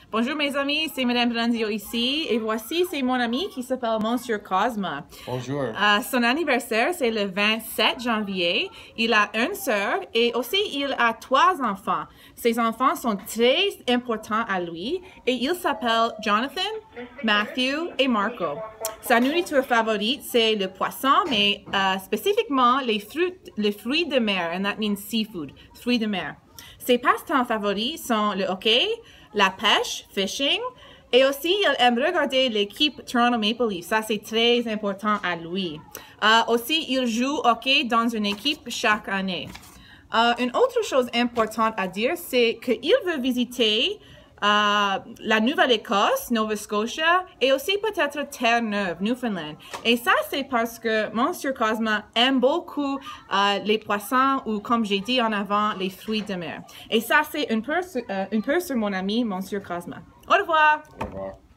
Bonjour mes amis, c'est Madame Brandio ici et voici c'est mon ami qui s'appelle Monsieur Kozma. Bonjour. Son anniversaire c'est le 27 janvier. Il a une sœur et aussi il a 3 enfants. Ses enfants sont très importants à lui et ils s'appellent Jonathan, Matthew et Marco. Sa nourriture favorite c'est le poisson mais spécifiquement les fruits de mer, and that means seafood, fruits de mer. Ses passe-temps favoris sont le hockey, la pêche, fishing, et aussi il aime regarder l'équipe Toronto Maple Leafs. Ça, c'est très important à lui. Aussi, il joue au hockey dans une équipe chaque année. Une autre chose importante à dire, c'est qu'il veut visiter la Nouvelle-Écosse, Nova Scotia, et aussi peut-être Terre-Neuve, Newfoundland. Et ça, c'est parce que Monsieur Kozma aime beaucoup les poissons ou, comme j'ai dit en avant, les fruits de mer. Et ça, c'est un peu sur mon ami, Monsieur Kozma. Au revoir! Au revoir.